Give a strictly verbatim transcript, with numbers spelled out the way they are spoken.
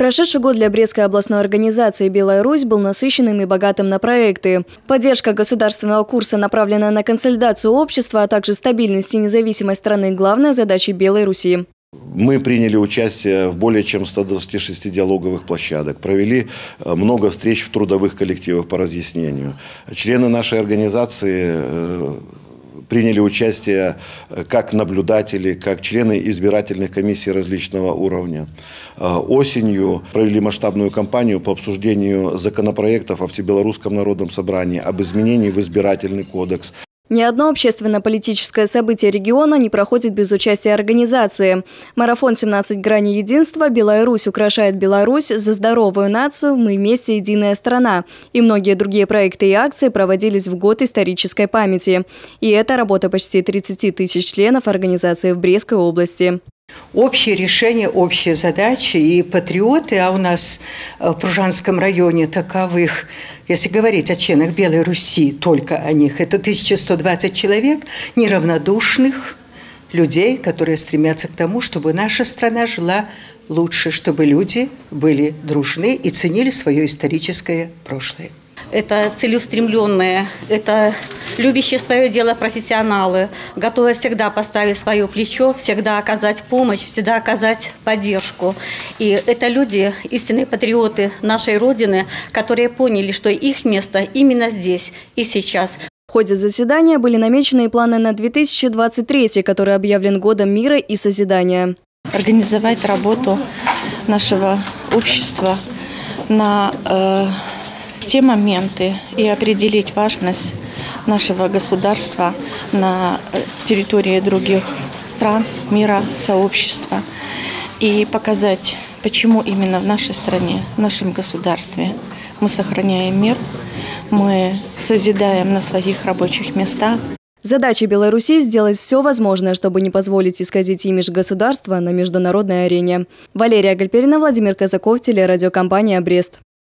Прошедший год для Брестской областной организации «Белая Русь» был насыщенным и богатым на проекты. Поддержка государственного курса направлена на консолидацию общества, а также стабильность и независимость страны – главная задача «Белой Руси». Мы приняли участие в более чем ста двадцати шести диалоговых площадок, провели много встреч в трудовых коллективах по разъяснению. Члены нашей организации приняли участие как наблюдатели, как члены избирательных комиссий различного уровня. Осенью провели масштабную кампанию по обсуждению законопроектов о Всебелорусском народном собрании об изменении в избирательный кодекс. Ни одно общественно-политическое событие региона не проходит без участия организации. Марафон «семнадцать граней единства», «Белая Русь украшает Беларусь», «За здоровую нацию», «Мы вместе. Единая страна» и многие другие проекты и акции проводились в год исторической памяти. И это работа почти тридцати тысяч членов организации в Брестской области. Общие решения, общие задачи и патриоты, а у нас в Пружанском районе таковых, если говорить о членах Белой Руси, только о них, это тысяча сто двадцать человек, неравнодушных людей, которые стремятся к тому, чтобы наша страна жила лучше, чтобы люди были дружны и ценили свое историческое прошлое. Это целеустремленные, это любящие свое дело профессионалы, готовые всегда поставить свое плечо, всегда оказать помощь, всегда оказать поддержку. И это люди, истинные патриоты нашей Родины, которые поняли, что их место именно здесь и сейчас. В ходе заседания были намечены и планы на две тысячи двадцать третий, который объявлен годом мира и созидания. Организовать работу нашего общества на э, те моменты и определить важность нашего государства на территории других стран, мира, сообщества. И показать, почему именно в нашей стране, в нашем государстве мы сохраняем мир, мы созидаем на своих рабочих местах. Задача Белой Руси – сделать все возможное, чтобы не позволить исказить имидж государства на международной арене. Валерия Гальперина, Владимир Казаков, телерадиокомпания «Брест».